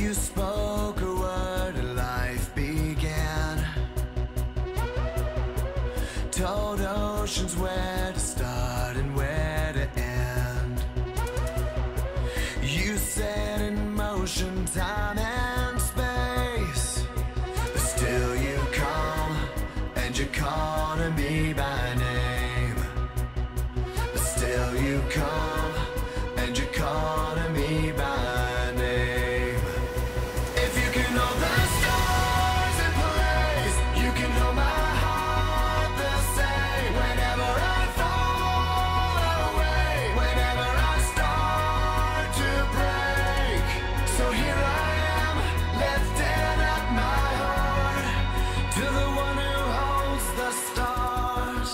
You spoke a word and life began. Told oceans where to start and where to end. You set in motion time and space, but still you come and you call to me by name. But still you come and you call to me by name. If you can know the stars in place, you can know my heart the same. Whenever I fall away, whenever I start to break. So here I am, lifting up my heart to the one who holds the stars.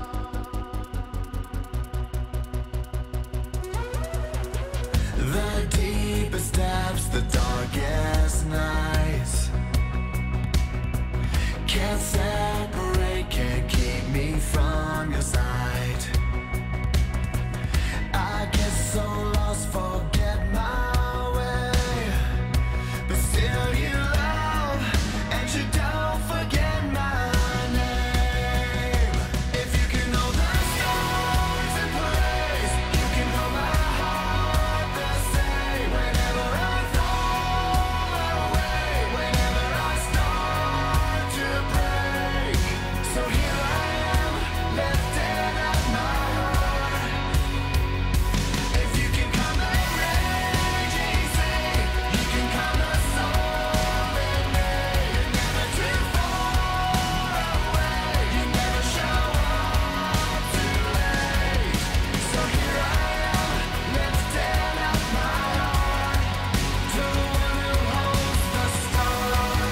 The deepest depths, the darkest nights, can't separate, can't keep me from your sight. I get so lost, forget my way, but still you love and you don't forget my name. If you can know the stars in place, you can know my heart the same. Whenever I fall away, whenever I start to break. So here I am, lifting up my heart. If you can come the raging sea, you can come the storm in me. You're never too far away, you never show up too late. So here I am, lifting up my heart to the one who holds the stars.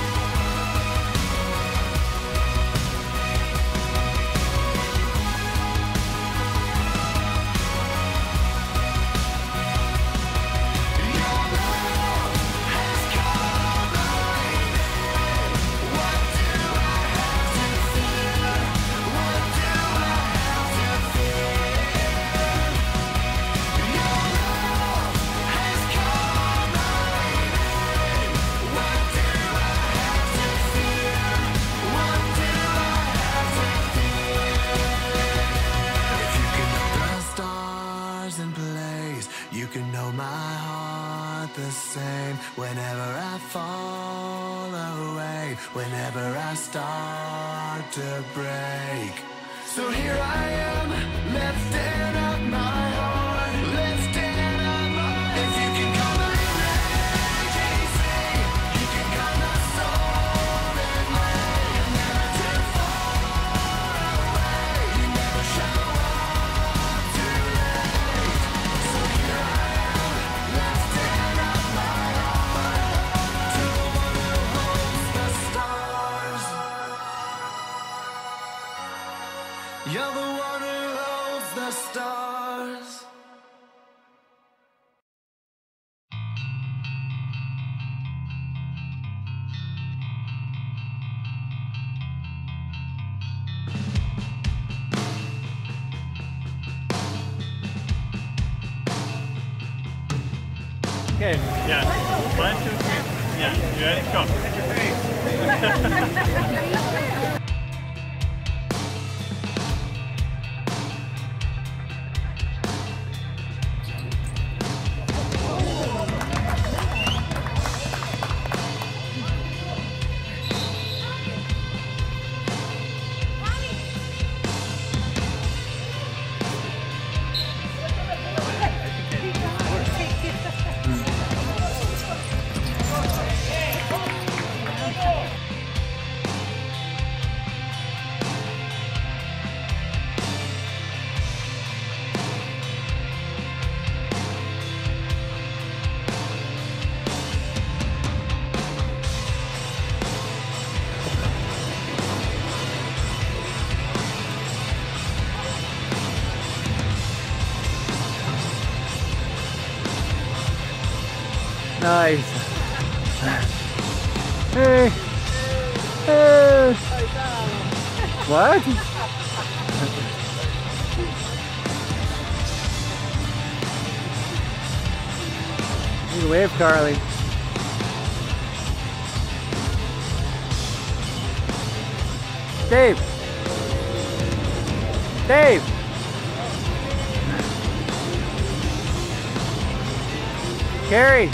Your love has called my name. What do I have to fear? What do I have to fear? Your love has called my name. What do I have to fear? What do I have to fear? If you can know the stars in place, you can know my heart the same. Whenever I fall away, whenever I start to break. So here I am, lifting up my heart, lifting up my heart. If you can come the raging sea, you can come the storm in me. You're never too far away, you never show up too late. So here I am, lifting up my heart to the one who holds the stars. You're the one who holds the stars. Okay, yeah. 1, 2, 3. Yeah, you ready? Go. Nice. Hey. Hey. What? Need a wave, Carly. Dave. Dave. Carrie.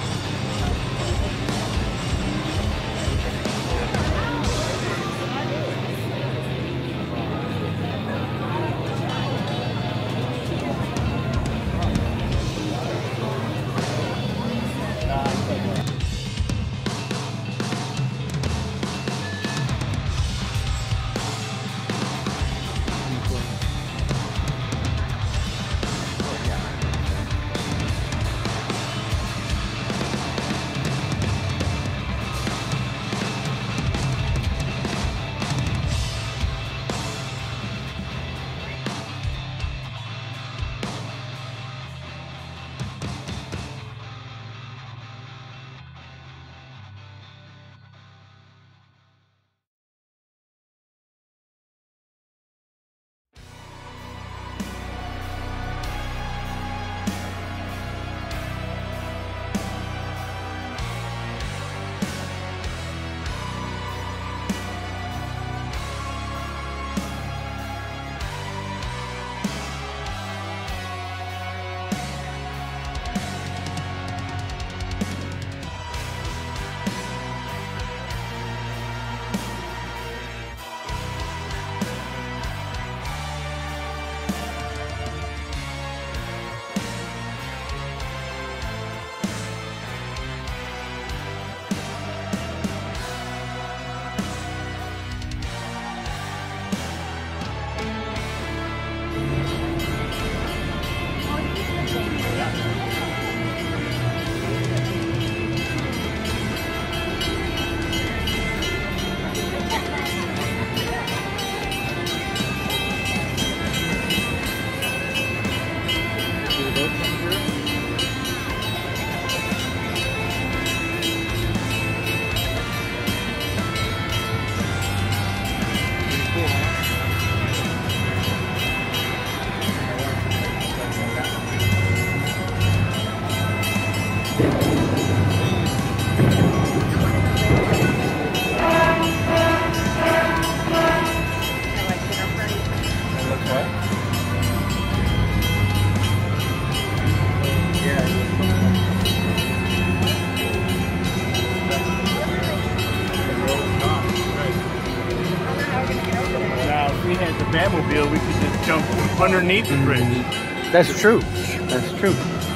Batmobile, we could just jump underneath the bridge. That's true. That's true.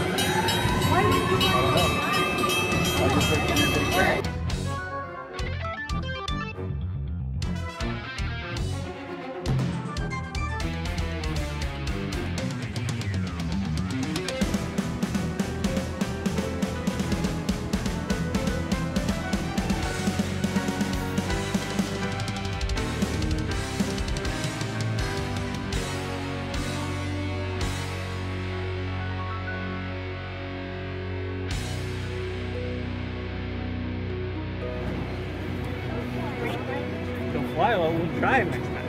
Why? Well, we'll try next time.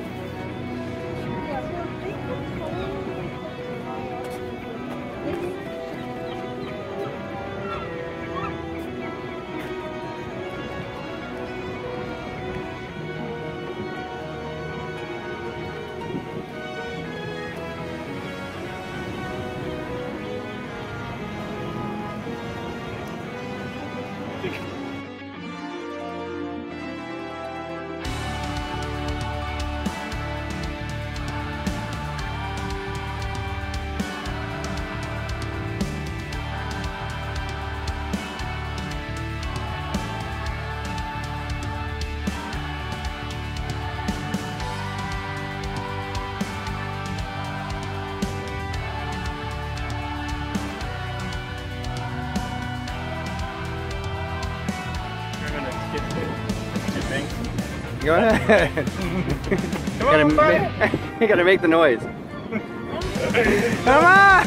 Go ahead. Come on, You gotta make the noise. Come on!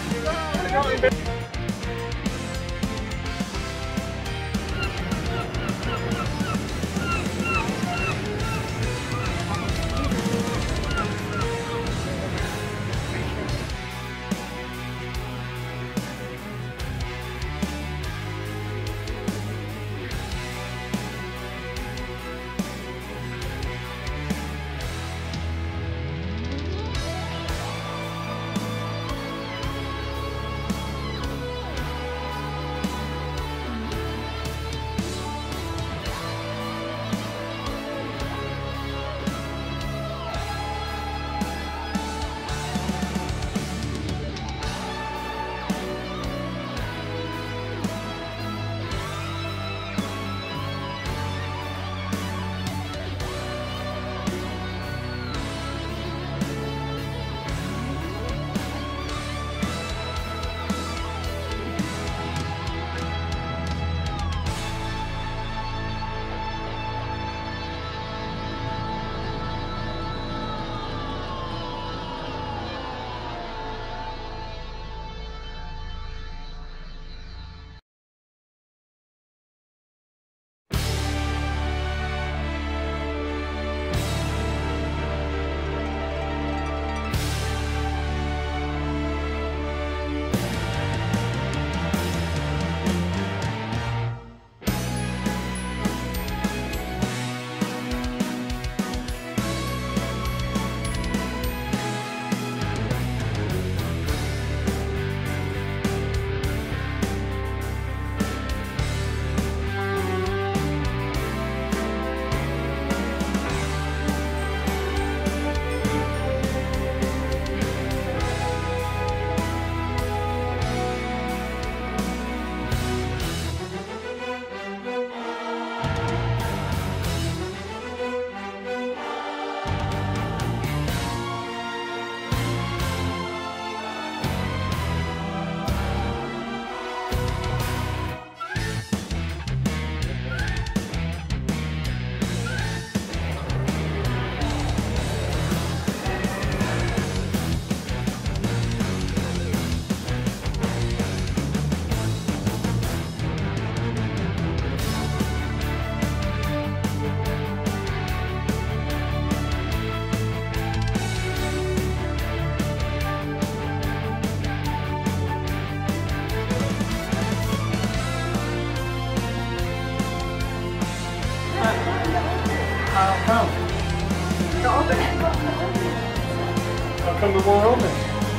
more open.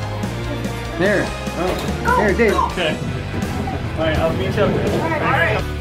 There. Oh. Here, Dave. Okay. All right, I'll meet you up there. All right.